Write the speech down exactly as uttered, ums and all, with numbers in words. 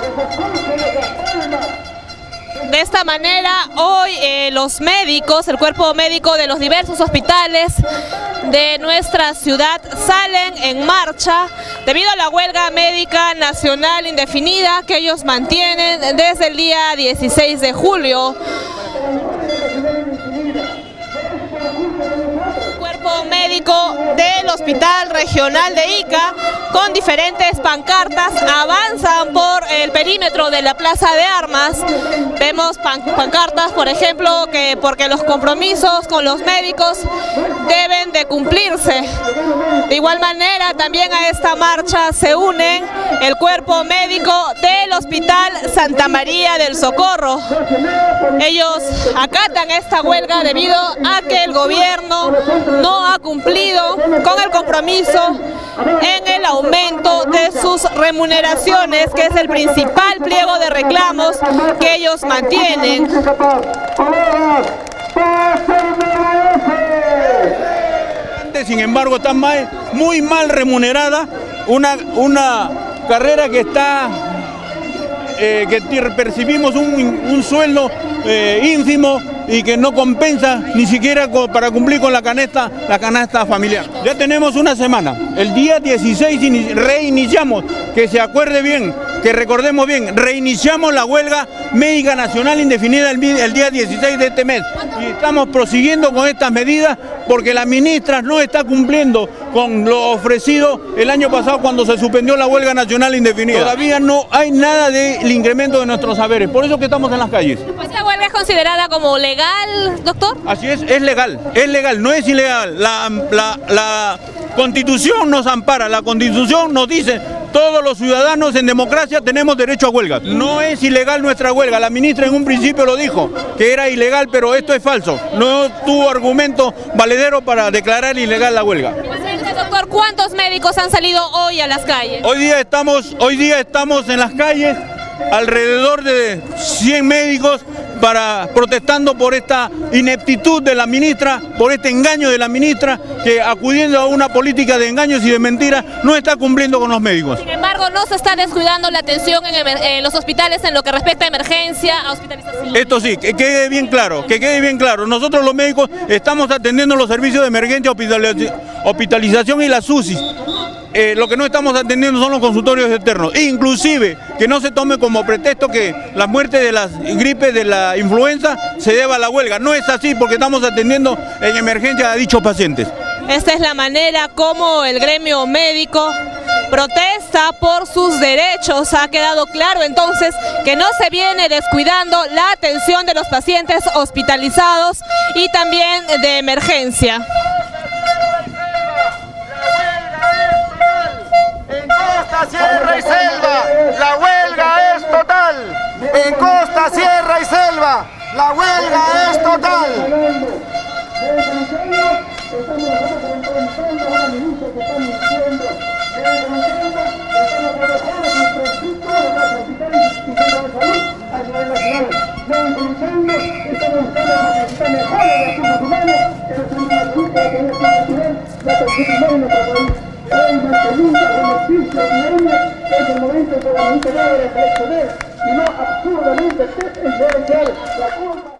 De esta manera, hoy eh, los médicos, el cuerpo médico de los diversos hospitales de nuestra ciudad salen en marcha debido a la huelga médica nacional indefinida que ellos mantienen desde el día dieciséis de julio. Cuerpo médico del Hospital Regional de Ica, con diferentes pancartas, avanzan por el perímetro de la Plaza de Armas. Vemos pan pancartas, por ejemplo, que porque los compromisos con los médicos deben de cumplirse. De igual manera, también a esta marcha se unen el cuerpo médico del Hospital Santa María del Socorro. Ellos acatan esta huelga debido a que el gobierno no ha cumplido con el compromiso en el aumento de sus remuneraciones, que es el principal pliego de reclamos que ellos mantienen. Sin embargo, está mal, muy mal remunerada, una, una carrera que está, eh, que percibimos un, un sueldo eh, ínfimo y que no compensa ni siquiera para cumplir con la canasta, la canasta familiar. Ya tenemos una semana, el día dieciséis reiniciamos, que se acuerde bien, que recordemos bien, reiniciamos la huelga médica nacional indefinida el, el día dieciséis de este mes y estamos prosiguiendo con estas medidas porque la ministra no está cumpliendo con lo ofrecido el año pasado cuando se suspendió la huelga nacional indefinida. Todavía no hay nada del incremento de nuestros saberes, por eso que estamos en las calles. ¿Esta huelga es considerada como legal, doctor? Así es, es legal, es legal, no es ilegal. La, la, la Constitución nos ampara, la Constitución nos dice todos los ciudadanos en democracia tenemos derecho a huelga. No es ilegal nuestra huelga, la ministra en un principio lo dijo, que era ilegal, pero esto es falso. No tuvo argumento valedero para declarar ilegal la huelga. Doctor, ¿cuántos médicos han salido hoy a las calles? Hoy día estamos, hoy día estamos en las calles, alrededor de cien médicos para protestando por esta ineptitud de la ministra, por este engaño de la ministra, que acudiendo a una política de engaños y de mentiras no está cumpliendo con los médicos. Sin embargo, no se está descuidando la atención en, en los hospitales en lo que respecta a emergencia, a hospitalización. Esto sí, que quede bien claro, que quede bien claro. Nosotros los médicos estamos atendiendo los servicios de emergencia, hospitalización y las U C I. Eh, lo que no estamos atendiendo son los consultorios externos, inclusive que no se tome como pretexto que la muerte de las gripes, de la influenza, se deba a la huelga. No es así porque estamos atendiendo en emergencia a dichos pacientes. Esta es la manera como el gremio médico protesta por sus derechos. Ha quedado claro entonces que no se viene descuidando la atención de los pacientes hospitalizados y también de emergencia. Costa, Sierra y Selva, la huelga es total. En Costa, Sierra y Selva, la huelga es total. Hoy más que nunca beneficio diario es el momento en que la gente debe reflexionar y no absurdamente desear la culpa.